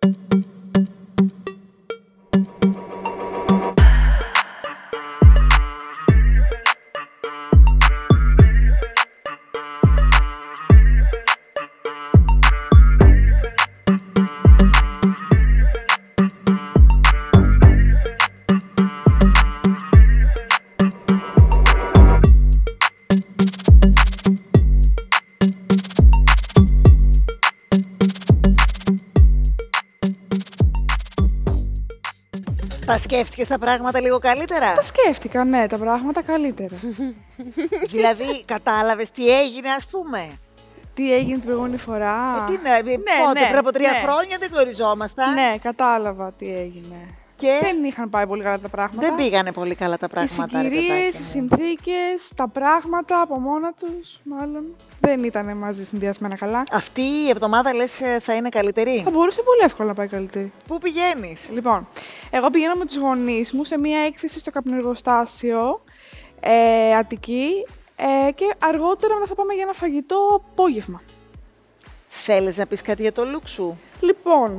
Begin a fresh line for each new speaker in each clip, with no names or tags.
Τα σκέφτηκες τα πράγματα λίγο καλύτερα?
Τα σκέφτηκα, ναι, τα πράγματα καλύτερα.
Δηλαδή, κατάλαβες τι έγινε, ας πούμε?
Τι έγινε την προηγούμενη φορά?
Πότε, πριν από 3 χρόνια δεν γνωριζόμασταν.
Ναι, κατάλαβα τι έγινε.
Και
δεν είχαν πάει πολύ καλά τα πράγματα.
Δεν πήγανε πολύ καλά τα πράγματα.
Οι συγκυρίες, οι συνθήκες, τα πράγματα από μόνα τους, μάλλον δεν ήταν μαζί συνδυασμένα καλά.
Αυτή η εβδομάδα λες θα είναι καλύτερη?
Θα μπορούσε πολύ εύκολα να πάει καλύτερη.
Πού πηγαίνεις?
Λοιπόν, εγώ πηγαίνω με τους γονείς μου σε μία έκθεση στο καπνεργοστάσιο Αττική και αργότερα θα πάμε για ένα φαγητό απόγευμα.
Θέλεις να πεις κάτι για το look σου?
Λοιπόν,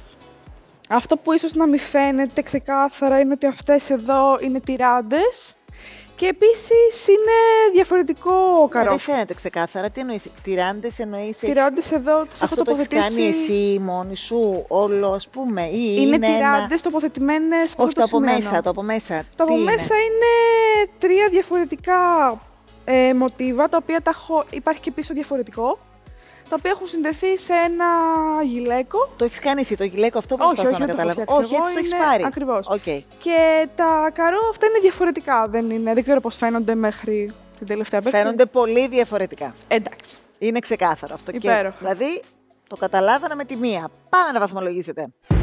αυτό που ίσως να μην φαίνεται ξεκάθαρα είναι ότι αυτές εδώ είναι τυράντες και επίσης είναι διαφορετικό καρόφι.
Δεν φαίνεται ξεκάθαρα. Τι εννοείς, τυράντες εννοείς?
Τυράντες εδώ τις έχω τοποθετήσει.
Αυτό το έχεις κάνει εσύ μόνη σου όλο, ας πούμε, ή
είναι τυράντες τοποθετημένες?
Όχι, το από μέσα, το από μέσα.
Το από μέσα είναι 3 διαφορετικά μοτίβα, τα οποία υπάρχει και πίσω διαφορετικό, τα οποία έχουν συνδεθεί σε ένα γυλαίκο.
Το έχεις κάνει εσύ το γυλαίκο αυτό? Προσπαθώ να καταλάβω. Όχι, έτσι το έχεις πάρει.
Ακριβώς.
Okay.
Και τα καρό αυτά είναι διαφορετικά. Δεν ξέρω πώς φαίνονται μέχρι την τελευταία παίκτη.
Φαίνονται πολύ διαφορετικά.
Εντάξει.
Είναι ξεκάθαρο αυτό.
Υπέροχα.
Και, δηλαδή το καταλάβανα με τη μία. Πάμε να βαθμολογήσετε.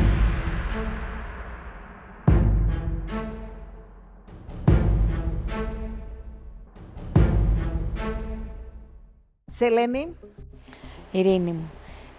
Σελένη.
Ειρήνη μου.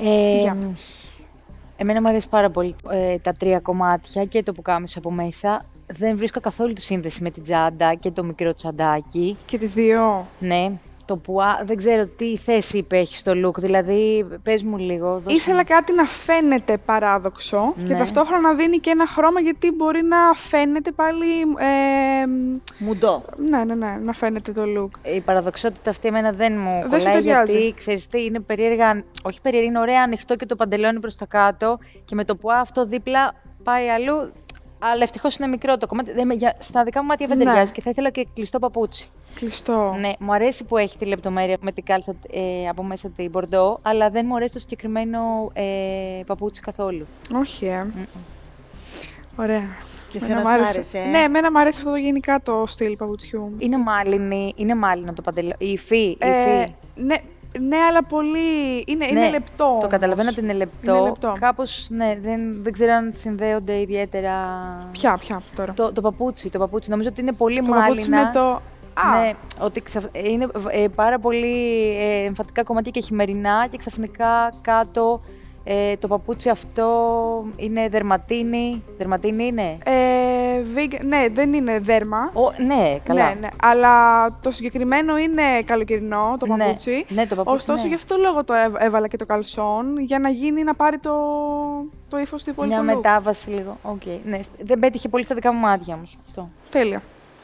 Εμένα μου αρέσει πάρα πολύ τα 3 κομμάτια και το πουκάμισο από μέσα. Δεν βρίσκω καθόλου τη σύνδεση με την τσάντα και το μικρό τσαντάκι.
Και τις δύο.
Ναι. Το πουά, δεν ξέρω τι θέση υπέχει στο look, δηλαδή πες μου λίγο.
Ήθελα κάτι να φαίνεται παράδοξο και ταυτόχρονα να δίνει και ένα χρώμα, γιατί μπορεί να φαίνεται πάλι
μουντό.
Ναι, να φαίνεται το look.
Η παραδοξότητα αυτή εμένα δεν μου κολλάει, γιατί ξέρεις τι, είναι περίεργα, όχι περίεργα, είναι ωραία ανοιχτό και το παντελόνι προς τα κάτω και με το πουά αυτό δίπλα πάει αλλού. Αλλά ευτυχώς είναι μικρό το κομμάτι. Στα δικά μου μάτια δεν ταιριάζει και θα ήθελα και κλειστό παπούτσι.
Κλειστό.
Ναι, μου αρέσει που έχει τη λεπτομέρεια με την κάλτσα από μέσα την μπορντό, αλλά δεν μου αρέσει το συγκεκριμένο παπούτσι καθόλου.
Όχι, Ωραία.
Και σε να άρεσε.
Ναι, εμένα μου αρέσει αυτό το γενικά το στυλ παπουτσιού.
Είναι μάλινο το παντελόνι. Η υφή.
Ναι, αλλά πολύ. Είναι λεπτό.
Το καταλαβαίνω ότι είναι λεπτό. Κάπως, ναι, δεν ξέρω αν συνδέονται ιδιαίτερα.
Ποια τώρα.
Το παπούτσι. Νομίζω ότι είναι πολύ μάλινα.
Με το...
Ναι, ότι είναι πάρα πολύ εμφατικά κομμάτια και χειμερινά και ξαφνικά κάτω το παπούτσι αυτό είναι δερματίνη. Δερματίνη είναι.
Ναι, δεν είναι δέρμα.
Ναι, καλά.
Ναι, αλλά το συγκεκριμένο είναι καλοκαιρινό το παπούτσι.
Ναι, το παπούτσι.
Ωστόσο, γι' αυτό λόγο το έβαλα και το καλσόν, για να γίνει να πάρει το ύφος του υπόλοιπου.
Μια μετάβαση λίγο. Okay. Ναι, δεν πέτυχε πολύ στα δικά μου μάτια όμως αυτό.
Τέλεια.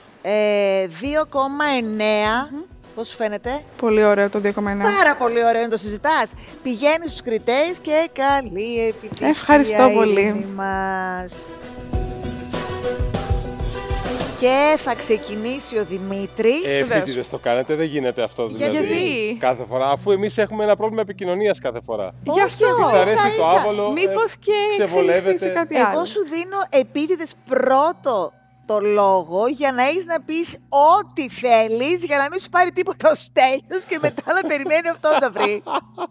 2,9. Πώς σου φαίνεται?
Πολύ ωραίο το 2,9.
Πάρα πολύ ωραίο, να το συζητάς. Πηγαίνεις στους κριτές και καλή επιτυχία.
Ευχαριστώ πολύ.
Μας. Και θα ξεκινήσει ο Δημήτρης.
Επίτηδες το κάνετε, δεν γίνεται αυτό δηλαδή.
Γιατί?
Κάθε φορά, αφού εμείς έχουμε ένα πρόβλημα επικοινωνίας κάθε φορά.
Γι' αυτό.
Της αρέσει το άβολο,
μήπως και
ξεβολεύεται.
Κάτι άλλο.
Εγώ σου δίνω επίτηδες πρώτο το λόγο για να έχεις να πεις ό,τι θέλεις, για να μην σου πάρει τίποτα ο Στέλιος και μετά να περιμένει αυτό να βρει.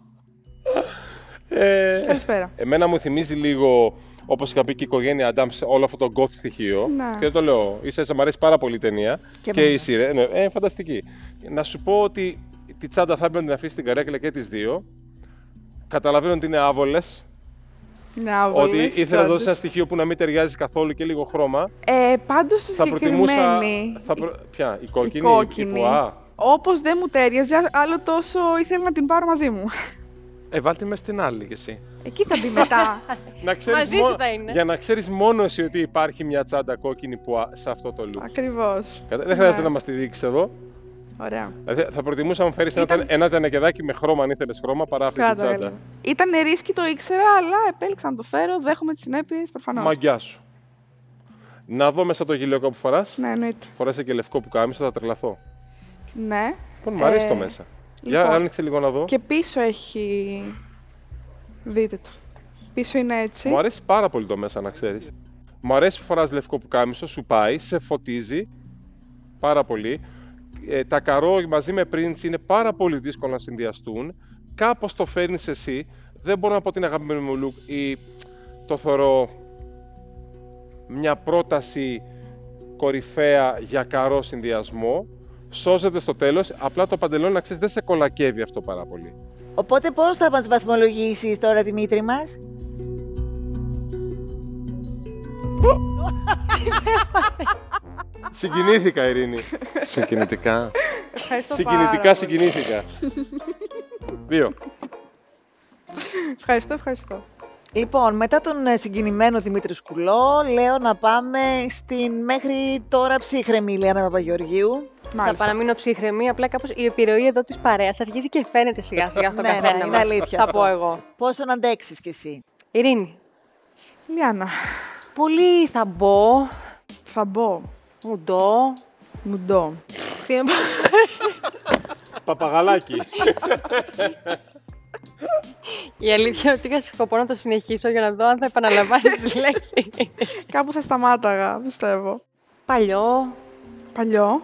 Καλησπέρα.
Εμένα μου θυμίζει λίγο, όπως είχα πει και η οικογένεια Adams, όλο αυτό το goth στοιχείο.
Να.
Και δεν το λέω, ίσα-ίσα μου αρέσει πάρα πολύ η ταινία και η σειρά. Ναι, φανταστική. Να σου πω ότι τη τσάντα θα έπρεπε να την αφήσει στην καρέκλα και τις δύο. Καταλαβαίνω ότι είναι άβολες. Ότι ήθελα να δώσει ένα στοιχείο που να μην ταιριάζει καθόλου και λίγο χρώμα.
Πάντως στη συγκεκριμένη.
Ποια, η κόκκινη.
Όπως δεν μου τέριαζε, άλλο τόσο ήθελα να την πάρω μαζί μου.
Βάλτε με στην άλλη κι εσύ.
Εκεί θα μπει μετά.
Μαζί σου θα είναι.
Για να ξέρεις μόνο εσύ ότι υπάρχει μια τσάντα κόκκινη σε αυτό το look.
Ακριβώς.
Δεν χρειάζεται να μας τη δείξεις εδώ.
Ωραία.
Δηλαδή, θα προτιμούσα να μου φέρεις ένα τενεκεδάκι με χρώμα, αν ήθελες χρώμα, παρά αυτή τη τσάντα.
Ήταν ρίσκι, το ήξερα, αλλά επέλεξα να το φέρω. Δέχομαι τις συνέπειες, προφανώς.
Μαγκιά σου. Να δω μέσα το γυλαίκο που φοράς.
Ναι, εννοείται.
Φοράς και λευκό πουκάμισο, θα τρελαθώ.
Ναι.
Λοιπόν, μου αρέσει το μέσα.
Λοιπόν,
για άνοιξε λίγο να δω.
Και πίσω έχει. Δείτε το. Πίσω είναι έτσι.
Μου αρέσει πάρα πολύ το μέσα, να ξέρεις. Μου αρέσει που φοράς λευκό πουκάμισο, σου πάει, σε φωτίζει πάρα πολύ. Τα καρό μαζί με πριντς είναι πάρα πολύ δύσκολο να συνδυαστούν. Κάπως το φέρνεις εσύ. Δεν μπορώ να πω την αγαπημένη μου look ή το θεωρώ μια πρόταση κορυφαία για καρό συνδυασμό. Σώζεται στο τέλος, απλά το παντελόνι, να ξέρεις, δεν σε κολακεύει αυτό πάρα πολύ.
Οπότε πώς θα μας βαθμολογήσεις τώρα, Δημήτρη μας?
Συγκινήθηκα, Ειρήνη. Συγκινητικά. Συγκινήθηκα. 2.
Ευχαριστώ.
Λοιπόν, μετά τον συγκινημένο Δημήτρη Σκουλό, λέω να πάμε στην μέχρι τώρα ψύχρεμη Ηλιάνα Παπαγεωργίου.
Θα παραμείνω ψύχρεμη, απλά κάπως η επιρροή εδώ της παρέας αρχίζει και φαίνεται σιγά-σιγά στον καθένα μας.
Είναι αλήθεια.
Θα πω εγώ.
Πόσο να αντέξεις κι εσύ?
Ειρήνη.
Ηλιάνα.
Πολύ θα μπω.
Θα μπω. Μουντό.
Παπαγαλάκι.
Η αλήθεια είναι ότι είχα σκοπό να το συνεχίσω για να δω αν θα επαναλαμβάνεις τις λέξεις.
Κάπου θα σταμάταγα, πιστεύω.
Παλιό.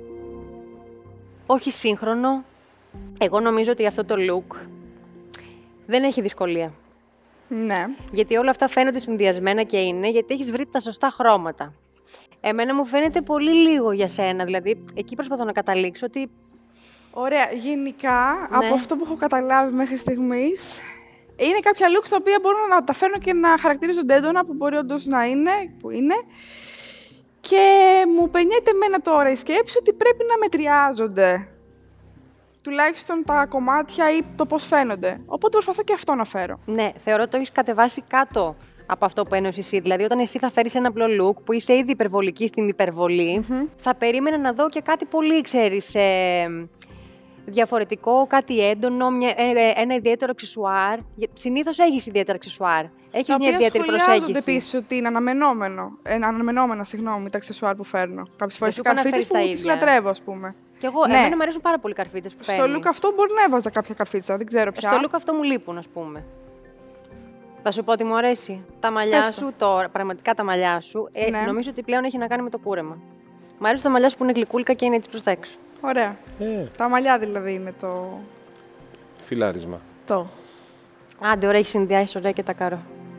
Όχι σύγχρονο. Εγώ νομίζω ότι αυτό το look δεν έχει δυσκολία.
Ναι.
Γιατί όλα αυτά φαίνονται συνδυασμένα και είναι, γιατί έχεις βρει τα σωστά χρώματα. Εμένα μου φαίνεται πολύ λίγο για σένα, δηλαδή εκεί προσπαθώ να καταλήξω ότι...
Ωραία, γενικά, από αυτό που έχω καταλάβει μέχρι στιγμής, είναι κάποια looks τα οποία μπορούν να τα φέρνω και να χαρακτηρίζονται έντονα, που μπορεί όντως να είναι, που είναι. Και μου περνιέται εμένα τώρα η σκέψη ότι πρέπει να μετριάζονται. Τουλάχιστον τα κομμάτια ή το πώς φαίνονται. Οπότε προσπαθώ και αυτό να φέρω.
Ναι, θεωρώ ότι το έχεις κατεβάσει κάτω από αυτό που ένωσες εσύ. Δηλαδή, όταν εσύ θα φέρεις ένα απλό look που είσαι ήδη υπερβολική στην υπερβολή, θα περίμενα να δω και κάτι πολύ, ξέρεις, διαφορετικό, κάτι έντονο, ένα ιδιαίτερο αξεσουάρ. Συνήθως έχεις ιδιαίτερα αξεσουάρ. Έχεις μια ιδιαίτερη προσέγγιση.
Επίσης ότι είναι αναμενόμενα, τα αξεσουάρ που φέρνω. Κάποιες φορές οι καρφίτσες που τις λατρεύω, ας πούμε.
Και εγώ, εμένα μου αρέσουν πάρα πολύ οι καρφίτσες που φέρνεις.
Στο look αυτό μπορεί να έβαζα κάποια καρφίτσα, δεν ξέρω πια.
Στο look αυτό μου λείπουν, ας πούμε. Θα σου πω ότι μου αρέσει. Τα μαλλιά σου, πραγματικά τα μαλλιά σου, νομίζω ότι πλέον έχει να κάνει με το κούρεμα. Μου αρέσουν τα μαλλιά σου που είναι γλυκούλικα και είναι έτσι προς τα έξω.
Ωραία. Τα μαλλιά δηλαδή είναι το...
Φιλάρισμα.
Άντε, ωραία, έχει συνδυάσει ωραία και τα καρό.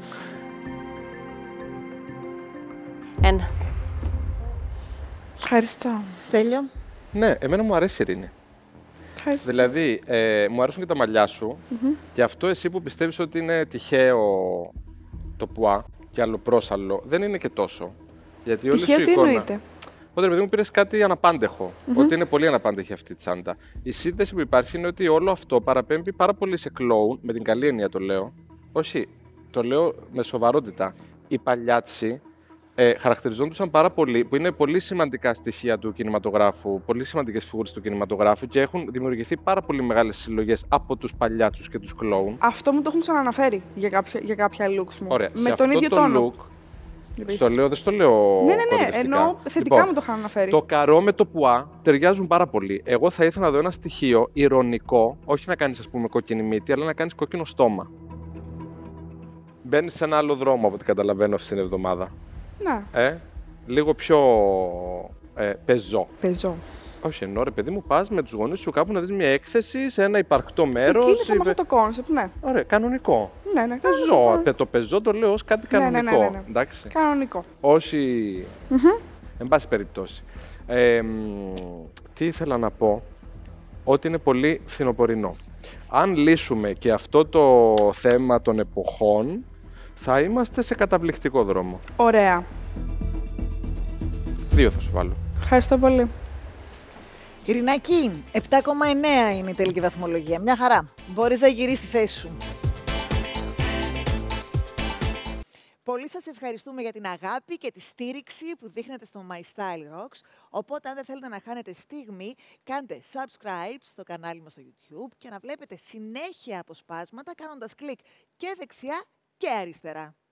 1.
Ευχαριστώ.
Στέλιο.
Ναι, εμένα μου αρέσει η Ειρήνη.
Ευχαριστώ.
Δηλαδή, μου αρέσουν και τα μαλλιά σου. Και αυτό εσύ που πιστεύεις ότι είναι τυχαίο το πουά και αλλοπρόσαλλο, δεν είναι και τόσο. Γιατί όλη
τυχαίο
σου
τι
εικόνα...
εννοείται?
Όταν παιδί μου πήρες κάτι αναπάντεχο, ότι είναι πολύ αναπάντεχη αυτή η τσάντα. Η σύνδεση που υπάρχει είναι ότι όλο αυτό παραπέμπει πάρα πολύ σε κλόουν, με την καλή έννοια το λέω. Όχι, το λέω με σοβαρότητα. Οι παλιάτσι χαρακτηριζόντουσαν πάρα πολύ, που είναι πολύ σημαντικά στοιχεία του κινηματογράφου, πολύ σημαντικές φιγούρες του κινηματογράφου και έχουν δημιουργηθεί πάρα πολύ μεγάλες συλλογές από τους παλιάτσους και τους κλόουν.
Αυτό μου το έχουν ξαναναφέρει για κάποια looks μου.
Ωραία,
με τον ίδιο τόνο.
Look, στο λέω, δεν στο λέω.
Ναι, ενώ θετικά
λοιπόν,
μου το είχαν αναφέρει.
Το καρό με το πουά ταιριάζουν πάρα πολύ. Εγώ θα ήθελα να δω ένα στοιχείο ηρωνικό, όχι να κάνεις, ας πούμε, κόκκινη μύτη, αλλά να κάνεις κόκκινο στόμα. Μπαίνεις σε ένα άλλο δρόμο από ό,τι καταλαβαίνω αυτήν την εβδομάδα.
Ναι.
Λίγο πιο πεζό.
Πεζό.
Όχι, ενώ ρε παιδί μου, πας με τους γονείς σου κάπου να δεις μια έκθεση σε ένα υπαρκτό μέρος.
Ξεκίνησα με αυτό το κόνσεπτ, ναι.
Ωραία, κανονικό.
Ναι.
Πεζό. Το πεζό το λέω ως κάτι κανονικό.
Ναι.
Εντάξει.
Κανονικό.
Όχι. Εν πάση περιπτώσει. Τι ήθελα να πω, ότι είναι πολύ φθινοπορεινό. Αν λύσουμε και αυτό το θέμα των εποχών, θα είμαστε σε καταπληκτικό δρόμο.
Ωραία.
2 θα σου βάλω.
Ευχαριστώ πολύ.
Ειρηνάκη, 7,9 είναι η τελική βαθμολογία. Μια χαρά. Μπορείς να γυρίσεις τη θέση σου. Πολύ σας ευχαριστούμε για την αγάπη και τη στήριξη που δείχνετε στο My Style Rocks. Οπότε, αν δεν θέλετε να χάνετε στιγμή, κάντε subscribe στο κανάλι μας στο YouTube και να βλέπετε συνέχεια αποσπάσματα κάνοντας κλικ και δεξιά και αριστερά.